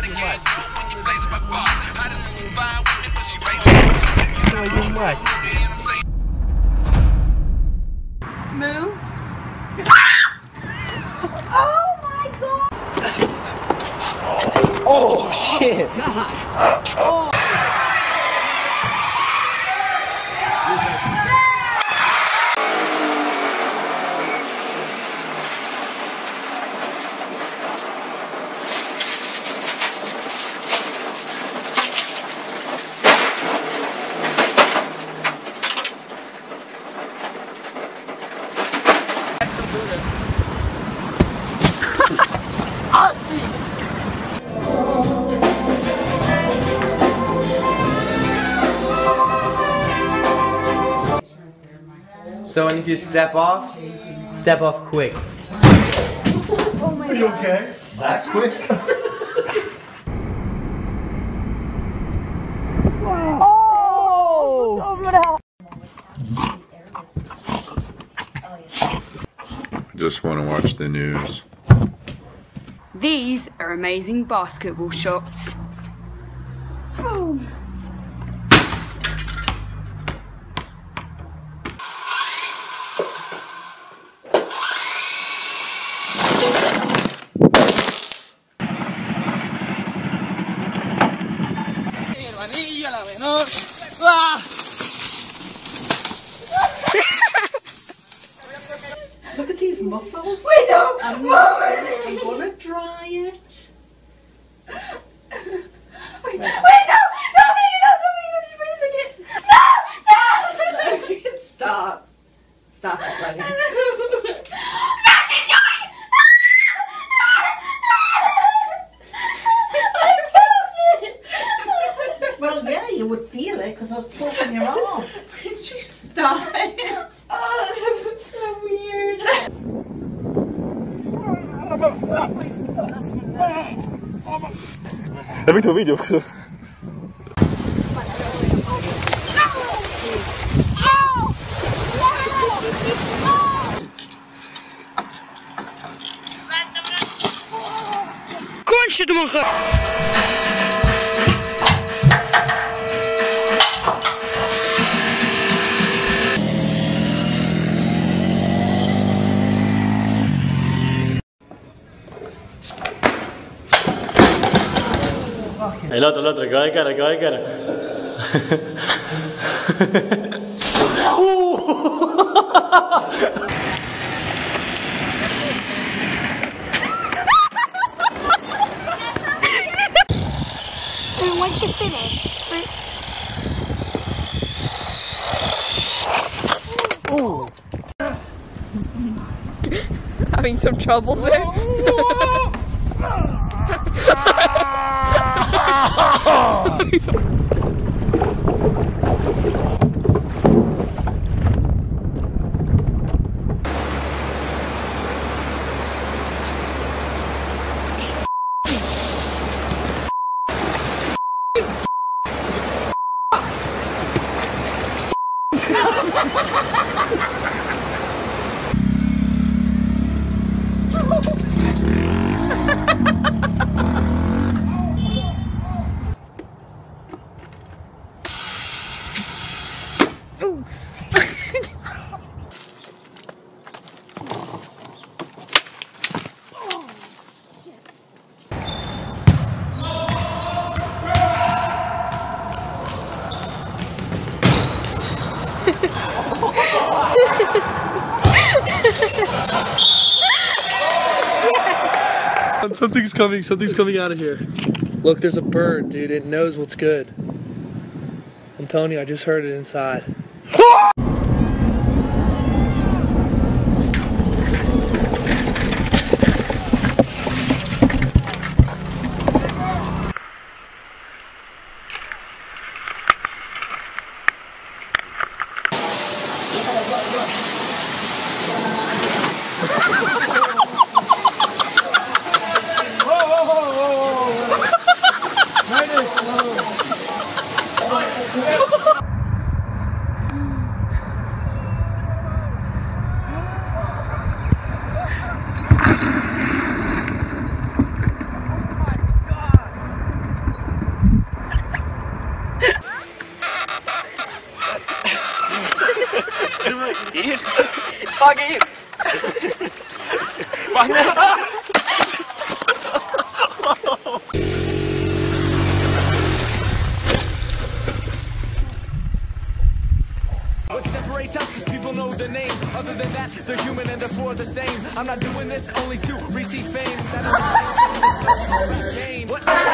Move. Oh shit! Oh. So when if you step off quick. Are you okay? That quick? Just want to watch the news. These are amazing basketball shots. Boom. Look at these muscles. We don't I'm gonna dry it. Wait, no! Don't make it up! Don't make it up! Just wait a second! No! No! Stop. Stop it, buddy. No, she's going! I felt it! Well, yeah, you would feel it because I was poking your arm. Would you stop it? Oh, that was so weird. Heb ik toch video gezet? Kontje doen we. Hey, l'altro, go ahead, get it. And once you finish, Ooh. Having some troubles there. Something's coming out of here. Look, there's a bird, dude. It knows what's good. I'm telling you, I just heard it inside. in. Fucking in. Fuck now. What separates us is people know the name. Other than that, they're human and therefore the same. I'm not doing this only to receive fame. That is